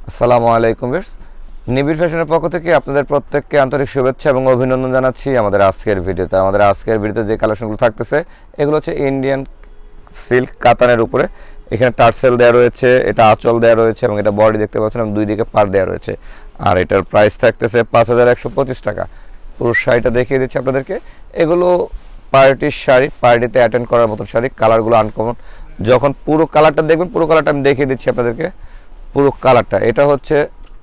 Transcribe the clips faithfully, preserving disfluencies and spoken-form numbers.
আসসালামু আলাইকুম ভিউয়ার্স, নিবিড় ফ্যাশনের পক্ষ থেকে আপনাদের প্রত্যেককে আন্তরিক শুভেচ্ছা এবং অভিনন্দন জানাচ্ছি আমাদের আজকের ভিডিওতে। আমাদের আজকের ভিডিওতে যে কালেকশনগুলো থাকতেছে এগুলো হচ্ছে ইন্ডিয়ান সিল্ক কাতানের উপরে। এখানে টার্সেল দেওয়া রয়েছে, এটা আঁচল দেওয়া রয়েছে এবং এটা বডি দেখতে পাচ্ছেন এবং দুই দিকে পার দেওয়া রয়েছে। আর এটার প্রাইস থাকতেছে পাঁচ হাজার একশো পঁচিশ টাকা। পুরো শাড়িটা দেখিয়ে দিচ্ছি আপনাদেরকে। এগুলো পার্টির শাড়ি, পার্টিতে অ্যাটেন্ড করার মতন শাড়ি। কালারগুলো আনকমন। যখন পুরো কালারটা দেখবেন, পুরো কালারটা আমি দেখিয়ে দিচ্ছি আপনাদেরকে। পুরো কালারটা এটা হচ্ছে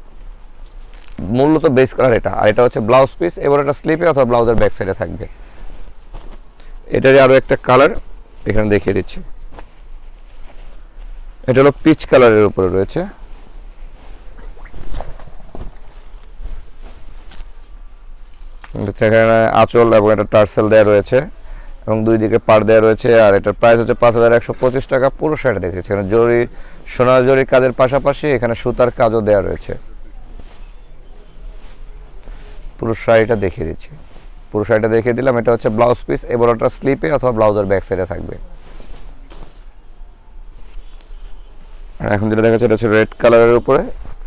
মূলত বেস কালার এটা, আর এটা হচ্ছে ব্লাউজ পিস। এবার এটা স্লিপে অথবা ব্লাউজের ব্যাক সাইডে থাকবে। এটারই আরো একটা কালার এখানে দেখিয়ে দিচ্ছি। এটা হলো পিচ কালারের উপরে রয়েছে। এখানে আঁচল এবং এটা টার্সেল দেওয়া রয়েছে এবং দুই দিকে পার দেওয়া রয়েছে। আর এটার প্রাইস হচ্ছে পাঁচ হাজার একশো পঁচিশ টাকা। পুরো শাড়িটা দেখেছি, এখানে জরি সোনা জরি কাজের পাশাপাশি এখানে সুতার কাজও দেওয়া রয়েছে। পুরো শাড়িটা দেখিয়ে দিচ্ছি। পুরো শাড়িটা দেখিয়ে দিলাম। এটা হচ্ছে ব্লাউজ পিস। এবার ওটা স্লিপে অথবা ব্লাউজের ব্যাক সাইডে থাকবে। আর এখন যেটা দেখাচ্ছে এটা হচ্ছে রেড কালারের উপরে।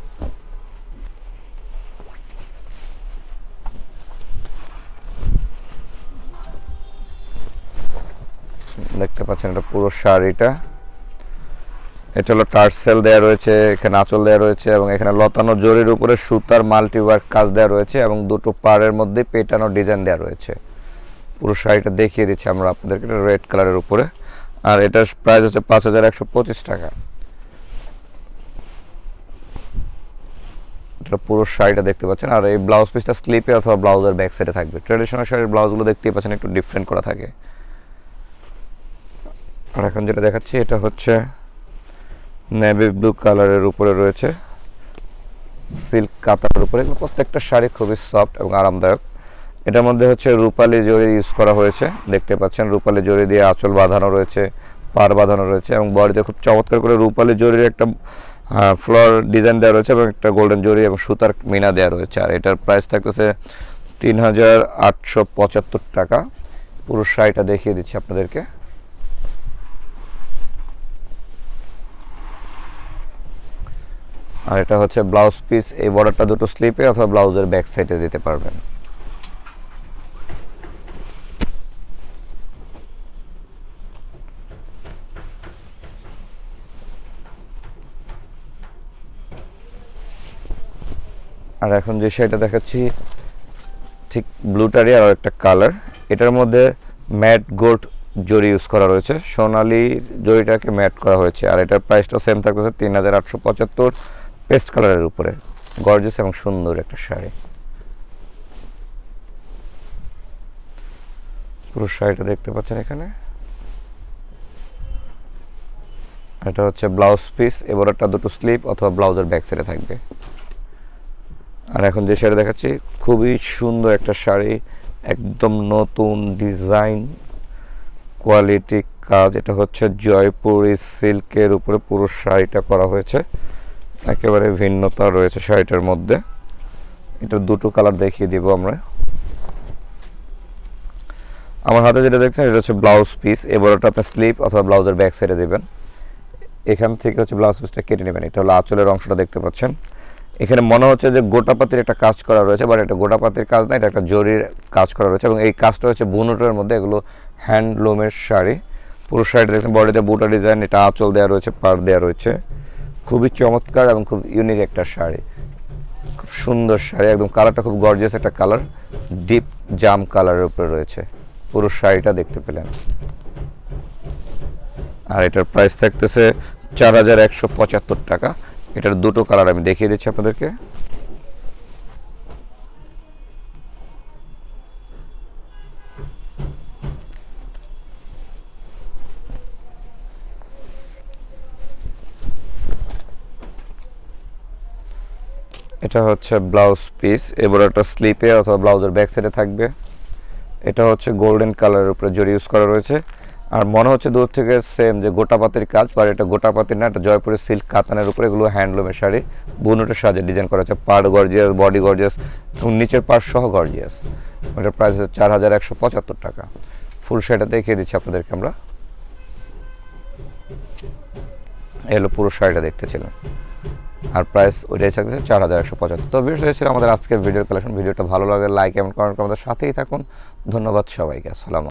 দেখতে পাচ্ছেন এটা পুরো শাড়িটা। এটা হলো টার্সেল দেওয়া রয়েছে, এখানে আঁচল দেওয়া রয়েছে এবং এখানে লতানো জরির উপরে সুতার মাল্টি ওয়ার্ক কাজ দেওয়া রয়েছে এবং দুটো পাড়ের মধ্যে পেটানো ডিজাইন দেওয়া রয়েছে। পুরো শাড়িটা দেখিয়ে দিচ্ছি আমরা আপনাদেরকে। এটা রেড কালারের উপরে। আর এটার প্রাইস হচ্ছে পাঁচ হাজার একশো পঁচিশ টাকা। এটা পুরো শাড়িটা দেখতে পাচ্ছেন। আর এই ব্লাউজ পিসটা স্লিপে অথবা ব্লাউজের ব্যাক সাইডে থাকবে। ট্রেডিশনাল শাড়ির ব্লাউজগুলো দেখতেই পাচ্ছেন একটু ডিফারেন্ট করা থাকে। আর এখন যেটা দেখাচ্ছি এটা হচ্ছে নেভি ব্লু কালারের উপরে রয়েছে, সিল্ক কাতানের উপরে। প্রত্যেকটা শাড়ি খুবই সফট এবং আরামদায়ক। এটার মধ্যে হচ্ছে রূপালি জরি ইউজ করা হয়েছে, দেখতে পাচ্ছেন রূপালি জরি দিয়ে আঁচল বাঁধানো রয়েছে, পার বাঁধানো রয়েছে এবং বডিতে খুব চমৎকার করে রূপালি জরির একটা ফ্লোর ডিজাইন দেওয়া রয়েছে এবং একটা গোল্ডেন জরি এবং সুতার মিনা দেওয়া রয়েছে। আর এটার প্রাইস থাকতেছে তিন হাজার আটশো পঁচাত্তর টাকা। পুরো শাড়িটা দেখিয়ে দিচ্ছি আপনাদেরকে। আর এটা হচ্ছে ব্লাউজ পিস। এই বর্ডারটা দুটো স্লিপে অথবা ব্লাউজের ব্যাক সাইডে দিতে পারবেন। আর এখন যে শাড়িটা দেখাচ্ছি ঠিক ব্লুটারই আর একটা কালার। এটার মধ্যে ম্যাট গোল্ড জরি ইউজ করা রয়েছে, সোনালি জরিটাকে ম্যাট করা হয়েছে। আর এটার প্রাইসটা সেম থাকতেছে তিন হাজার আটশো পঁচাত্তর। পেস্ট কালারের উপরে গর্জিয়াস এবং সুন্দর একটা শাড়ি। পুরো শাড়িটা দেখতে পাচ্ছেন এখানে। এটা হচ্ছে ব্লাউজ পিস। এবার একটা দুটো স্লিপ অথবা ব্লাউজের ব্যাক সাইডে থাকবে। আর এখন যে শাড়ি দেখাচ্ছি খুবই সুন্দর একটা শাড়ি, একদম নতুন ডিজাইন, কোয়ালিটি কাজ। এটা হচ্ছে জয়পুরি সিল্কের উপরে পুরো শাড়িটা করা হয়েছে। একেবারে ভিন্নতা রয়েছে শাড়িটার মধ্যে। এটা দুটো কালার দেখিয়ে দিব আমরা। আমার হাতে যেটা দেখছেন এটা হচ্ছে ব্লাউজ পিস। এবার ওটা আপনি স্লিপ অথবা ব্লাউজের ব্যাক সাইডে দেবেন। এখান থেকে হচ্ছে ব্লাউজ পিসটা কেটে নেবেন। এটা হলো আঁচলের অংশটা দেখতে পাচ্ছেন। এখানে মনে হচ্ছে যে গোটাপাতির একটা কাজ করা রয়েছে, বাট এটা গোটাপাতির কাজ না, এটা একটা জরির কাজ করা রয়েছে এবং এই কাজটা হচ্ছে বুনটের মধ্যে। এগুলো হ্যান্ডলুমের শাড়ি। পুরো শাড়িটা দেখছেন বডিতে বুটা ডিজাইন, এটা আঁচল দেওয়া রয়েছে, পাড় দেওয়া রয়েছে। খুবই চমৎকার এবং খুব ইউনিক একটা শাড়ি, খুব সুন্দর শাড়ি। একদম কালারটা খুব গর্জিয়াস একটা কালার, ডিপ জাম কালারের উপরে রয়েছে। পুরো শাড়িটা দেখতে পেলেন। আর এটার প্রাইস থাকতেছে চার হাজার একশো পঁচাত্তর টাকা। এটার দুটো কালার আমি দেখিয়ে দিচ্ছি আপনাদেরকে। এটা হচ্ছে ব্লাউজ পিস। এবার একটা স্লিপে অথবা ব্লাউজের ব্যাক সাইডে থাকবে। এটা হচ্ছে গোল্ডেন কালারের উপরে জরি ইউজ করা রয়েছে। আর মনে হচ্ছে দূর থেকে সেম যে গোটাপাতির কাজ, বাট এটা গোটাপাতির না, এটা জয়পুরের সিল্ক কাতানের উপরে। এগুলো হ্যান্ডলুমের শাড়ি, বুনটের সাজে ডিজাইন করা আছে। পাড় গর্জিয়াস, বডি গর্জিয়াস এবং নিচের পাড় সহ গর্জিয়াস। এটার প্রাইস হচ্ছে চার হাজার একশো পঁচাত্তর টাকা। ফুল শাড়িটা দেখিয়ে দিচ্ছি আপনাদেরকে আমরা। এলো পুরো শাড়িটা দেখতেছিলেন। আর প্রাইস ওইটাই থাকছে চার হাজার একশো পঁচাত্তর। তো ভিডিওটা ছিল আমাদের আজকের ভিডিওর কালেকশন। ভিডিওটা ভালো লাগে লাইক এবং কমেন্ট করে আমাদের সাথেই থাকুন। ধন্যবাদ সবাইকে। আসসালাম।